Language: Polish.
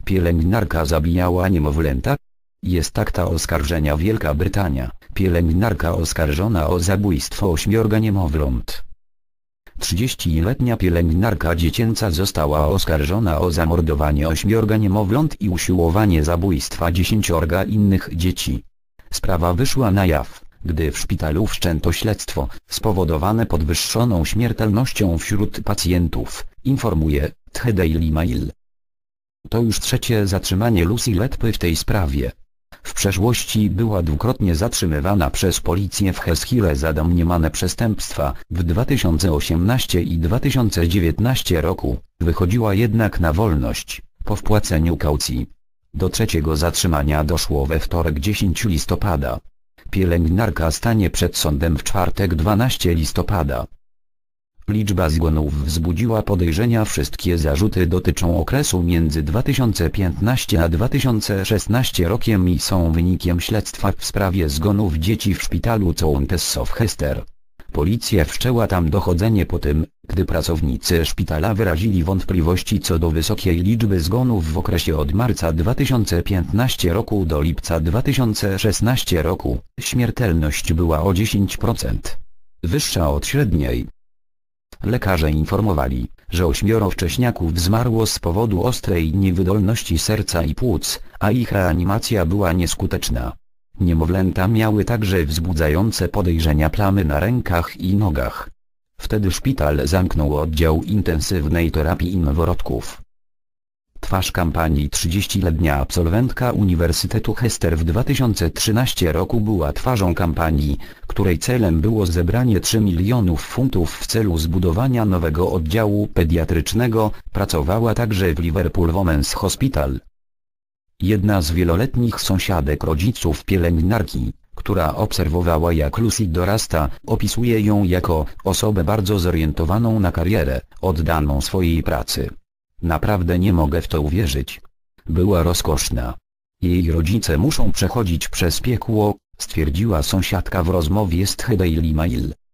Pielęgniarka zabijała niemowlęta? Jest akta oskarżenia Wielka Brytania. Pielęgniarka oskarżona o zabójstwo 8 niemowląt. 30-letnia pielęgniarka dziecięca została oskarżona o zamordowanie 8 niemowląt i usiłowanie zabójstwa 10 innych dzieci. Sprawa wyszła na jaw, gdy w szpitalu wszczęto śledztwo, spowodowane podwyższoną śmiertelnością wśród pacjentów, informuje The Daily Mail. To już trzecie zatrzymanie Lucy Letby w tej sprawie. W przeszłości była dwukrotnie zatrzymywana przez policję w Heskhire za domniemane przestępstwa. W 2018 i 2019 roku wychodziła jednak na wolność, po wpłaceniu kaucji. Do trzeciego zatrzymania doszło we wtorek 10 listopada. Pielęgniarka stanie przed sądem w czwartek 12 listopada. Liczba zgonów wzbudziła podejrzenia. Wszystkie zarzuty dotyczą okresu między 2015 a 2016 rokiem i są wynikiem śledztwa w sprawie zgonów dzieci w szpitalu Counties Chester. Policja wszczęła tam dochodzenie po tym, gdy pracownicy szpitala wyrazili wątpliwości co do wysokiej liczby zgonów w okresie od marca 2015 roku do lipca 2016 roku. Śmiertelność była o 10% wyższa od średniej. Lekarze informowali, że 8 wcześniaków zmarło z powodu ostrej niewydolności serca i płuc, a ich reanimacja była nieskuteczna. Niemowlęta miały także wzbudzające podejrzenia plamy na rękach i nogach. Wtedy szpital zamknął oddział intensywnej terapii noworodków. Twarz kampanii. 30-letnia absolwentka Uniwersytetu Chester w 2013 roku była twarzą kampanii, której celem było zebranie 3 milionów funtów w celu zbudowania nowego oddziału pediatrycznego. Pracowała także w Liverpool Women's Hospital. Jedna z wieloletnich sąsiadek rodziców pielęgniarki, która obserwowała jak Lucy dorasta, opisuje ją jako osobę bardzo zorientowaną na karierę, oddaną swojej pracy. Naprawdę nie mogę w to uwierzyć. Była rozkoszna. Jej rodzice muszą przechodzić przez piekło, stwierdziła sąsiadka w rozmowie z The Daily Mail.